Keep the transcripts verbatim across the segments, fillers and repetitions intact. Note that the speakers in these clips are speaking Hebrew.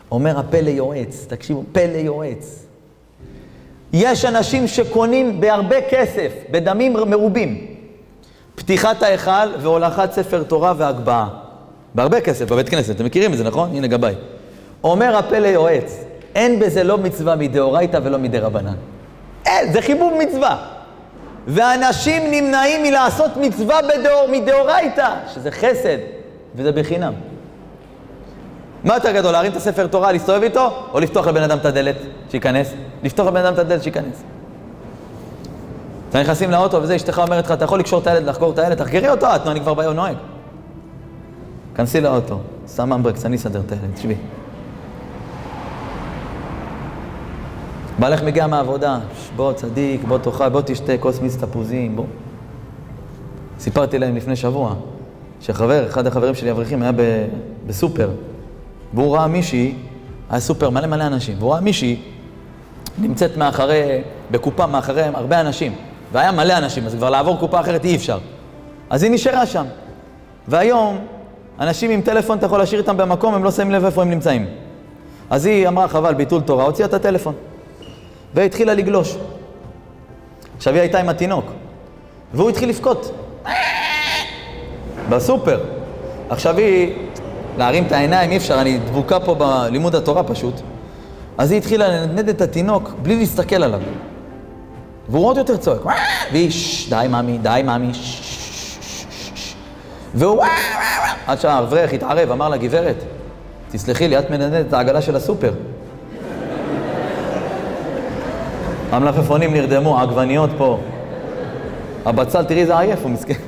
אומר הפה ליועץ, תקשיבו, פה ליועץ. יש אנשים שקונים בהרבה כסף, בדמים מרובים, פתיחת ההיכל והולכת ספר תורה והגבהה. בהרבה כסף, בבית כנסת, אתם מכירים את זה, נכון? הנה גבאי. אומר הפה ליועץ, אין בזה לא מצווה מדאורייתא ולא מדרבנן. אין, זה חיבוב מצווה. ואנשים נמנעים מלעשות מצווה בדאור, מדאורייתא, שזה חסד, וזה בחינם. מה יותר גדול, להרים את הספר תורה, להסתובב איתו, או לפתוח לבן אדם את הדלת שיכנס? לפתוח לבן אדם את הדלת שיכנס. אתה נכנסים לאוטו וזה, אשתך אומרת לך, אתה יכול לקשור את הילד, לחקור את הילד, תחגרי אותו, את, אני כבר ביום נוהג. כנסי לאוטו, שם אמברקס, אני אסדר את הילד, תשבי. בעלך מגיע מהעבודה, בוא צדיק, בוא תאכל, בוא תשתה כוס מיץ תפוזים, בוא. סיפרתי להם לפני שבוע, שחבר, אחד החברים שלי אברכים היה ב- בסופר, והוא ראה מישהי, היה סופר מלא מלא אנשים, והוא ראה מישהי נמצאת מאחרי, בקופה מאחרי הרבה אנשים, והיה מלא אנשים, אז כבר לעבור קופה אחרת אי אפשר. אז היא נשארה שם. והיום, אנשים עם טלפון, אתה יכול להשאיר איתם במקום, הם לא שמים לב איפה הם נמצאים. אז היא אמרה, חבל, ביטול תורה, הוציאה את הטלפון. והתחילה לגלוש. עכשיו היא הייתה עם התינוק, והוא התחיל לפקוט. בסופר. עכשיו היא, להרים את העיניים, אי אפשר, אני דבוקה פה בלימוד התורה פשוט. אז היא התחילה לנדנד את התינוק בלי להסתכל עליו. והוא עוד יותר צועק. והיא, די מאמי, די מאמי, והוא, עד שהאברך התערב, אמר לה, גברת, תסלחי לי, את מנדנדת את העגלה של הסופר. המלפפונים נרדמו, העגבניות פה. הבצל, תראי, זה עייף, הוא מסכן.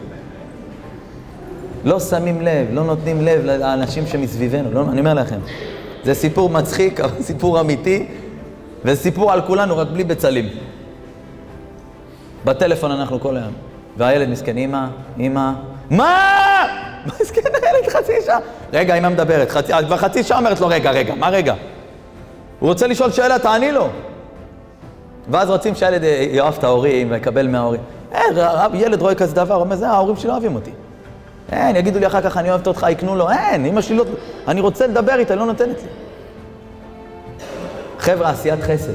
לא שמים לב, לא נותנים לב לאנשים שמסביבנו, לא, אני אומר לכם. זה סיפור מצחיק, סיפור אמיתי, וסיפור על כולנו, רק בלי בצלים. בטלפון אנחנו כל היום. והילד מסכן, אמא, אמא, מה? מה מסכן הילד חצי שעה? רגע, אמא מדברת, חצי, כבר חצי שעה אומרת לו, רגע, רגע, מה רגע? הוא רוצה לשאול שאלה, תעני לו. ואז רוצים שהילד יאהב את ההורים ויקבל מההורים. אין, ילד רואה כזה דבר, הוא אומר, זה, ההורים שלי אוהבים אותי. אין, יגידו לי אחר כך, אני אוהבת אותך, יקנו לו. אין, אמא שלי לא... אני רוצה לדבר איתה, לא נותנת לי. חבר'ה, עשיית חסד.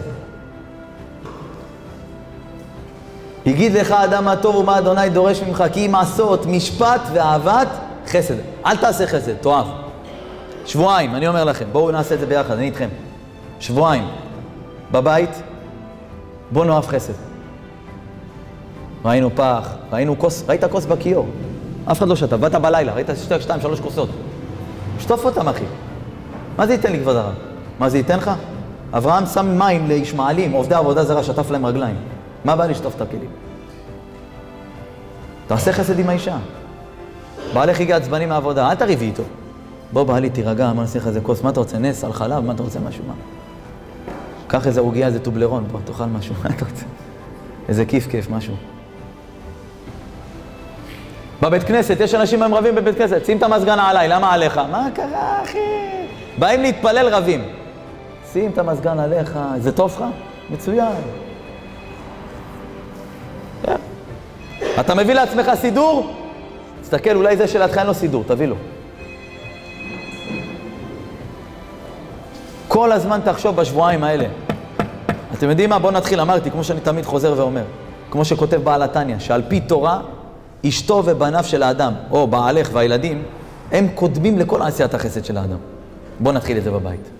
יגיד לך אדם מה טוב ומה אדוני דורש ממך, כי אם עשות משפט ואהבת חסד. אל תעשה חסד, תאהב. שבועיים, אני אומר לכם, בואו נעשה את זה ביחד, אני איתכם. שבועיים, בבית, בואו נאהב חסד. ראינו פח, ראינו כוס, ראית כוס בכיור. אף אחד לא שתה, באת בלילה, ראית שתי, שתיים, שלוש כוסות. שטוף אותם, אחי. מה זה ייתן לי, כבוד הרב? מה זה ייתן לך? אברהם שם מים לישמעאלים, עובדי עבודה זרה, שטף להם רגליים. מה בא לשטוף את הכלים? תעשה חסד עם האישה. בעלך הגיע עצבני מהעבודה, אל תריבי איתו. בוא, בעלי, תירגע, מה נעשה לך איזה כוס? מה אתה רוצה? נס על חלב? מה אתה רוצה? משהו, מה? קח איזה עוגיה, איזה טובלרון, בוא, תאכל משהו, מה אתה רוצה? איזה כיף כיף, משהו. בבית כנסת, יש אנשים הם רבים בבית כנסת, שים את המסגן עליי, למה עליך? מה קרה, אחי? באים להתפלל רבים. שים את המסגן עליך, זה טוב לך? מצוין. אתה מביא לעצמך סידור? תסתכל, אולי זה שלעתך אין לו סידור, תביא לו. כל הזמן תחשוב בשבועיים האלה. אתם יודעים מה? בואו נתחיל, אמרתי, כמו שאני תמיד חוזר ואומר, כמו שכותב בעל התניא, שעל פי תורה, אשתו ובניו של האדם, או בעלך והילדים, הם קודמים לכל עשיית החסד של האדם. בואו נתחיל את זה בבית.